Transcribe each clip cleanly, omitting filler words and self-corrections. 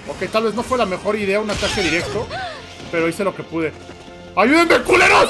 Ok, tal vez no fue la mejor idea un ataque directo, pero hice lo que pude. ¡Ayúdenme, culeros!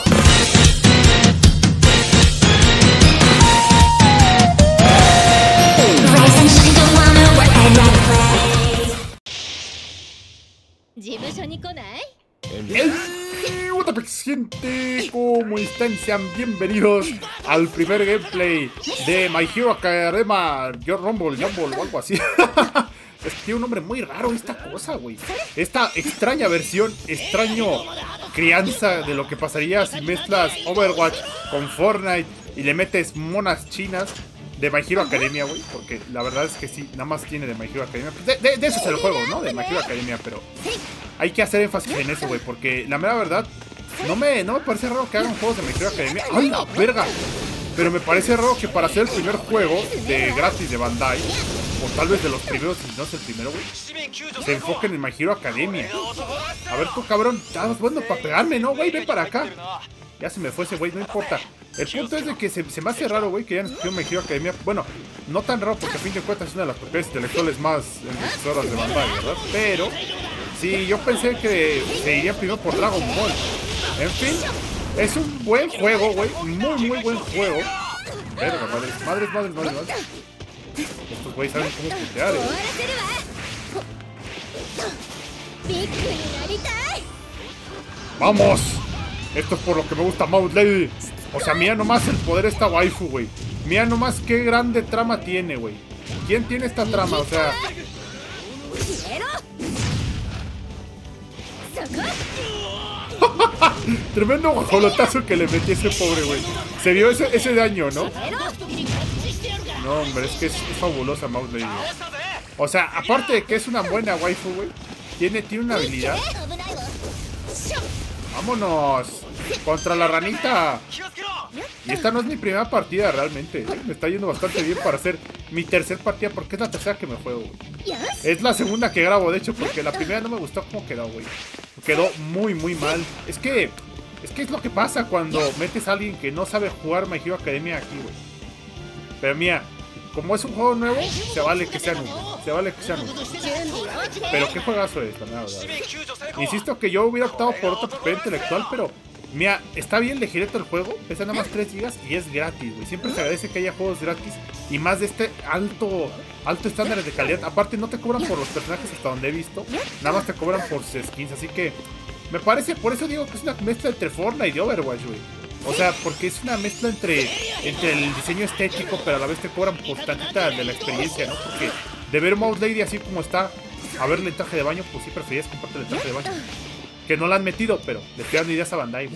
What up, gente, ¿cómo están? Sean bienvenidos al primer gameplay de My Hero Academia Rumble o algo así. Es que tiene un nombre muy raro esta cosa, güey. Esta extraña versión, extraño crianza de lo que pasaría si mezclas Overwatch con Fortnite y le metes monas chinas de My Hero Academia, güey. Porque la verdad es que sí, nada más tiene de My Hero Academia. De eso es el juego, ¿no? De My Hero Academia, pero hay que hacer énfasis en eso, güey. Porque la mera verdad, no me parece raro que hagan juegos de My Hero Academia. ¡Ay, la verga! Pero me parece raro que para hacer el primer juego de gratis de Bandai, o tal vez de los primeros, si no es el primero, güey, se enfoquen en My Hero Academia. A ver tú, cabrón, ya vas bueno para pegarme, ¿no, güey? Ven para acá. Ya se me fue ese güey, no importa. El punto es de que se me hace raro, güey, que hayan escogido My Hero Academia. Bueno, no tan raro porque a fin de cuentas es una de las propiedades intelectuales más enriquecedoras de Bandai, ¿verdad? Pero sí, yo pensé que se iría primero por Dragon Ball. En fin, es un buen juego, güey. Muy buen juego. Verga, madres. Estos güeyes saben cómo putear, ¡Vamos! Esto es por lo que me gusta Mouse Lady. O sea, mira nomás el poder de esta waifu, güey. Mira nomás qué grande trama tiene, güey. ¿Quién tiene esta trama? O sea... Tremendo guajolotazo que le metí a ese pobre, güey. Se vio ese daño, ¿no? No, hombre, es que es fabulosa Mouse Lady. O sea, aparte de que es una buena waifu, güey, tiene una habilidad. ¡Vámonos! ¡Contra la ranita! Y esta no es mi primera partida realmente. Me está yendo bastante bien para hacer mi tercer partida, porque es la tercera que me juego, güey. Es la segunda que grabo, de hecho, porque la primera no me gustó cómo quedó, güey. Quedó muy mal. Es que es lo que pasa cuando metes a alguien que no sabe jugar My Hero Academia aquí, güey. Pero mira, como es un juego nuevo, se vale que sea nuevo. Pero qué juegazo es, la verdad. Insisto que yo hubiera optado por otra propiedad intelectual, pero mira, está bien ligerito el juego. Pesa nada más 3 GB y es gratis, güey. Siempre se agradece que haya juegos gratis y más de este alto estándar de calidad. Aparte no te cobran por los personajes hasta donde he visto. Nada más te cobran por sus skins, así que me parece, por eso digo que es una mezcla entre Fortnite y Overwatch, güey. O sea, porque es una mezcla entre el diseño estético, pero a la vez te cobran por tantita de la experiencia, ¿no? Porque de ver Mouse Lady así como está, a verle el traje de baño, pues sí preferías comprarte el traje de baño. Que no la han metido, pero le estoy dando ideas a Bandai.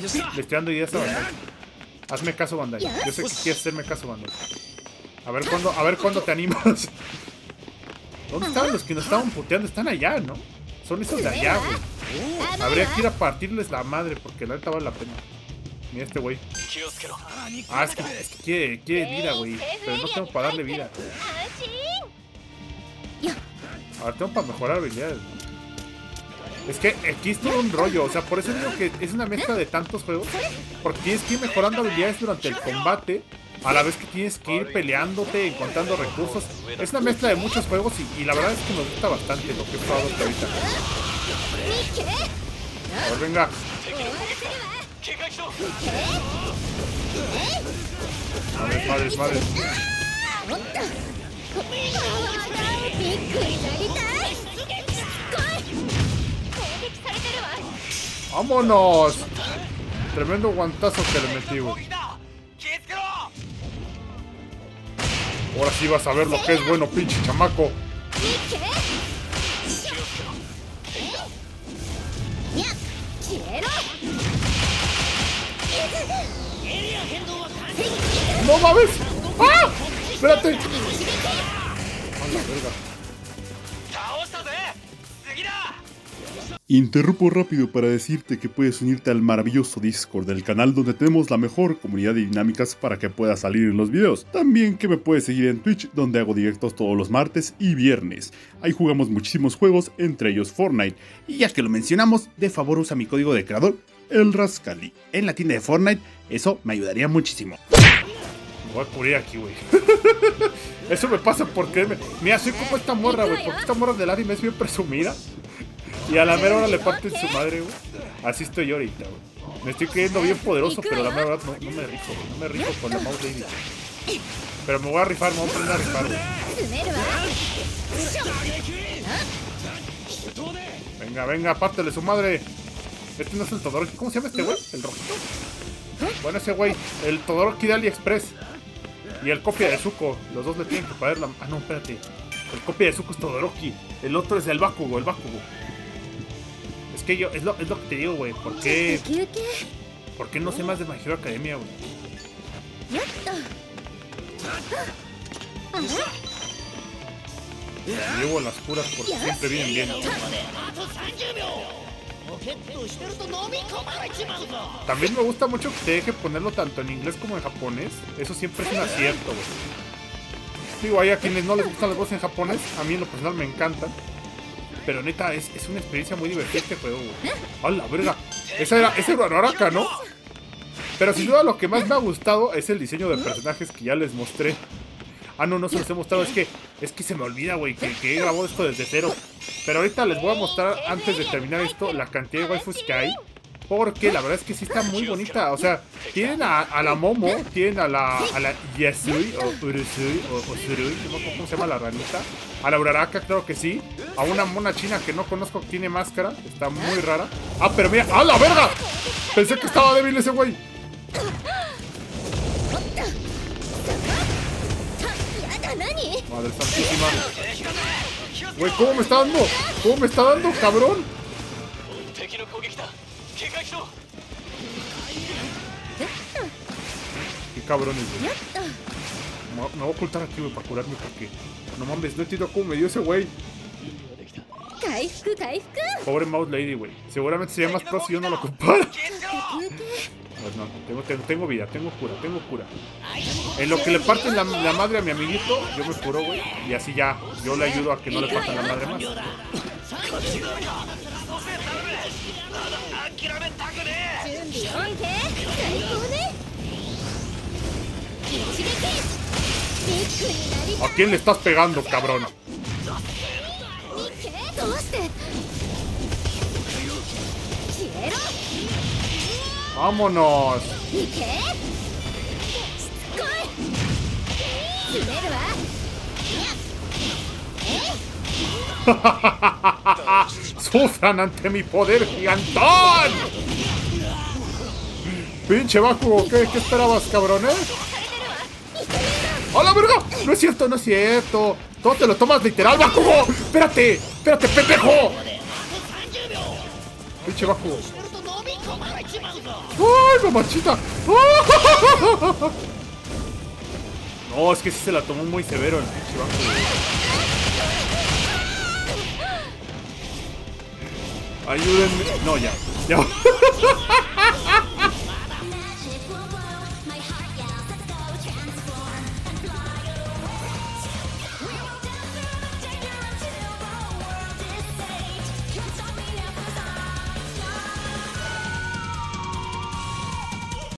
Hazme caso, Bandai. Yo sé que quieres hacerme caso, Bandai. A ver cuándo te animas. ¿Dónde estaban los que nos estaban puteando? Están allá, ¿no? Son esos de allá, güey. Habría que ir a partirles la madre, porque la neta vale la pena. Mira este güey. Ah, es que quiere vida, güey. Pero no tengo para darle vida. A ver, tengo para mejorar habilidades, ¿no? Es que aquí es todo un rollo. O sea, por eso digo que es una mezcla de tantos juegos. Porque tienes que ir mejorando habilidades durante el combate, a la vez que tienes que ir peleándote, encontrando recursos. Es una mezcla de muchos juegos y la verdad es que me gusta bastante lo que he probado hasta ahorita. A ver, venga. Madres. ¡Vámonos! Tremendo guantazo que le metí, güey. Ahora sí vas a ver lo que es bueno, pinche chamaco. ¡No mames! ¡Ah! ¡Espérate! ¡A la verga! Interrumpo rápido para decirte que puedes unirte al maravilloso Discord del canal, donde tenemos la mejor comunidad de dinámicas para que puedas salir en los videos. También que me puedes seguir en Twitch, donde hago directos todos los martes y viernes. Ahí jugamos muchísimos juegos, entre ellos Fortnite. Y ya que lo mencionamos, de favor usa mi código de creador, el Rascali, en la tienda de Fortnite. Eso me ayudaría muchísimo. Me voy a cubrir aquí, güey. Eso me pasa porque... Mira, soy como esta morra, güey. Porque esta morra del anime es bien presumida. Y a la mera hora le parten su madre, güey. Así estoy yo ahorita, güey. Me estoy creyendo bien poderoso, pero la mera verdad no me rifo, güey. No me rifo con la Mouse Lady. Pero me voy a rifar, me voy a aprender a rifar, güey. Venga, venga, pártele su madre. Este no es el Todoroki. ¿Cómo se llama este güey? ¿El rojito? Bueno, ese güey. El Todoroki de AliExpress. Y el copia de Zuko. Los dos le tienen que pagar la... Ah, no, espérate. El copia de Zuko es Todoroki. El otro es el Bakugo, Es que yo... Es lo que te digo, güey. ¿Por qué no sé más de My Hero Academia, güey? Llevo las curas porque siempre vienen bien. También me gusta mucho que te deje ponerlo tanto en inglés como en japonés. Eso siempre es un acierto, güey. Digo, hay a quienes no les gustan las voces en japonés. A mí en lo personal me encantan. Pero neta, es una experiencia muy divertida este juego, güey. ¡A la verga! Ese era Araraka, ¿no? Pero sin duda lo que más me ha gustado es el diseño de personajes que ya les mostré. Ah, no se los he mostrado. Es que se me olvida, güey, que he grabado esto desde cero. Pero ahorita les voy a mostrar, antes de terminar esto, la cantidad de waifus que hay. Porque la verdad es que sí está muy bonita. O sea, tienen a la Momo, tienen a la Yasui, o Urusui, o Surui, no sé cómo se llama la ranita. A la Uraraka, claro que sí. A una mona china que no conozco que tiene máscara. Está muy rara. Ah, pero mira, ¡ah, la verga! Pensé que estaba débil ese güey. Madre santísima. Güey, ¿cómo me está dando? ¿Cómo me está dando, cabrón? Qué cabrón es, güey. Me voy a ocultar aquí, güey, para curarme porque... No mames, no entiendo cómo me dio ese güey. Pobre Mouse Lady, güey. Seguramente sería más pro si yo no lo ocupara. Pues no, tengo vida, tengo cura. En lo que le parten la madre a mi amiguito, yo me curo, güey. Y así ya, yo le ayudo a que no le partan la madre más. ¿A quién le estás pegando, cabrón? ¡Vámonos! ¡Sufran ante mi poder gigantón! ¡Pinche Bakugo! ¿Qué esperabas, cabrón, ¡A la verga! No es cierto. Todo te lo tomas literal, Bakugo. Espérate, pendejo. Pinche Bakugo. ¡Ay, mamachita! No, es que sí se la tomó muy severo el pinche Bakugo. Ayúdenme. No, ya.